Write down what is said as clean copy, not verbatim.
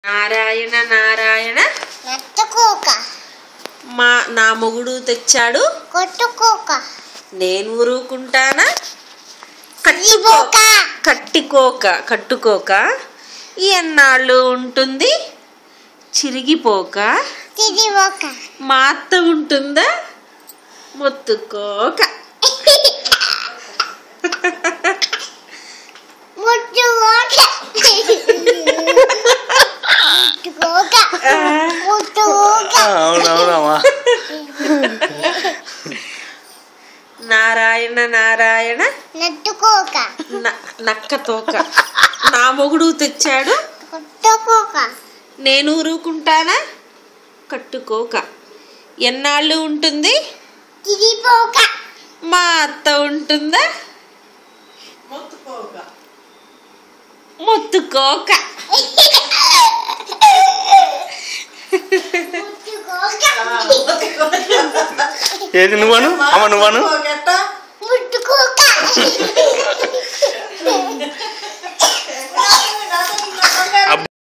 నారాయణ నారాయణ నట్టుకోక నా మొగుడు తెచ్చాడు కొట్టుకోక నేను ఊరుకుంటానా కట్టుకోక ఎన్నాళ్ళు ఉంటుంది చిరిగిపోక మా అత్త ఉంటుందా మొత్తుకోక నారాయణ నారాయణ నట్టుకోక నక్కతోక నా మొగుడు తెచ్చాడు కొట్టుకోక నేను ఊరుకుంటానా కట్టుకోక ఎన్నాళ్ళు ఉంటుంది చిరిగిపోక మా అత్త ఉంటుందా మొత్తుకోక ఏది నువ్వను అమ్మ నువ్వను ముట్టుకోక